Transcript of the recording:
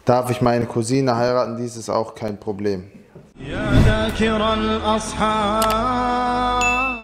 Darf ich meine Cousine heiraten? Dies ist auch kein Problem. يا ذاكر الأصحاب